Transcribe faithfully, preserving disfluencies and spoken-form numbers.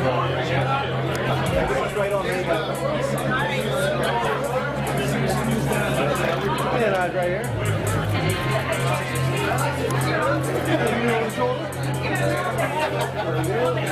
Right on there. And eyes right here. You know the shoulder?